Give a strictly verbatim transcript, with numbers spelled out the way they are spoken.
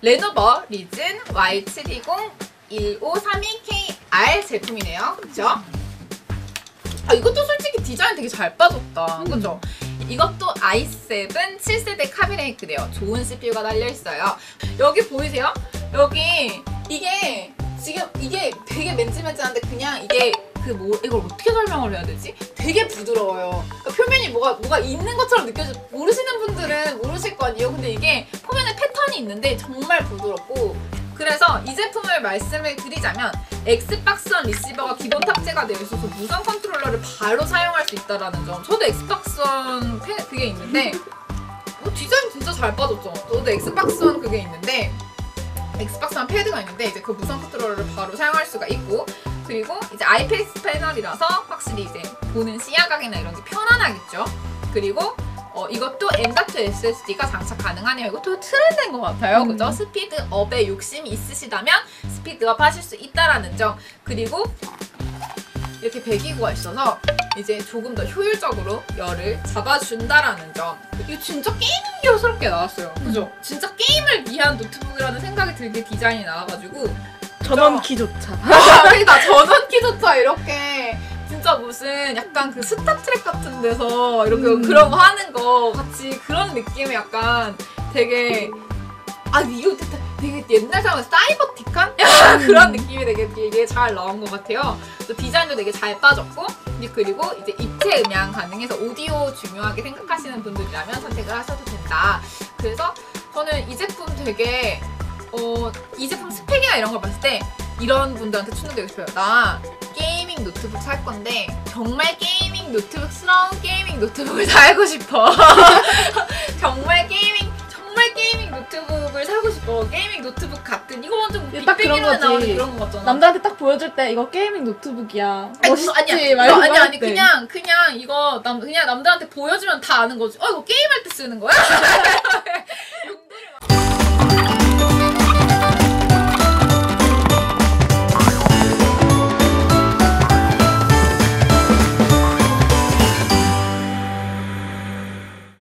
레노버 리즌 와이 칠이공 일오삼이 케이 알 제품이네요. 그쵸? 아, 이것도 솔직히 디자인 되게 잘 빠졌다. 음. 그죠? 이것도 아이 세븐 칠 세대 카비네이트래요. 좋은 씨피유가 달려있어요. 여기 보이세요? 여기 이게 지금 이게 되게 맨질맨질한데 그냥 이게 그 뭐 이걸 어떻게 설명을 해야 되지? 되게 부드러워요. 그러니까 표면이 뭐가 뭐가 있는 것처럼 느껴져. 모르시는 분들은 모르실 거 아니에요. 근데 이게 표면에 패턴이 있는데 정말 부드럽고, 그래서 이 제품을 말씀을 드리자면 엑스박스원 리시버가 기본 탑재가 되어 있어서 무선 컨트롤러를 바로 사용할 수 있다는 점. 저도 엑스박스원 그게 있는데 뭐 디자인 진짜 잘 빠졌죠. 저도 엑스박스원 그게 있는데 엑스박스원 패드가 있는데 이제 그 무선 컨트롤러를 바로 사용할 수가 있고, 그리고 이제 아이피에스 패널이라서 확실히 이제 보는 시야각이나 이런 게 편안하겠죠. 그리고 어, 이것도 엠 닷 투 에스 에스 디가 장착 가능하네요. 이것도 트렌드인 것 같아요. 음. 그죠? 스피드업에 욕심이 있으시다면 스피드업 하실 수 있다라는 점. 그리고 이렇게 배기구가 있어서 이제 조금 더 효율적으로 열을 잡아준다라는 점. 이거 진짜 게이밍기어스럽게 나왔어요. 그죠? 음. 진짜 게임을 위한 노트북이라는 생각이 들게 디자인이 나와가지고 전원키조차. 아, 그러니까 전원키조차 이렇게 진짜 무슨 약간 그 스타트랙 같은 데서 이렇게 음. 그런 거 하는 거 같이 그런 느낌이 약간 되게, 아 이거 되게 옛날 사람 사이버틱한 음. 그런 느낌이 되게 되게 잘 나온 것 같아요. 또 디자인도 되게 잘 빠졌고, 그리고 이제 입체 음향 가능해서 오디오 중요하게 생각하시는 분들이라면 선택을 하셔도 된다. 그래서 저는 이 제품 되게 어, 이 제품 스펙이나 이런 걸 봤을 때 이런 분들한테 추천드리고 싶어요. 나 게이밍 노트북 살 건데 정말 게이밍 노트북스러운 게이밍 노트북을 사고 싶어. 정말 게이밍 정말 게이밍 노트북을 사고 싶어. 게이밍 노트북 같은 이거 완전 빅뱅이로 나오는 그런 거 같잖아. 남자한테 딱 보여줄 때 이거 게이밍 노트북이야. 아니, 멋있지? 아니야. 이거 아니 아니 그냥 그냥 이거 남 그냥 남들한테 보여주면 다 아는 거지. 어 이거 게임할 때 쓰는 거야?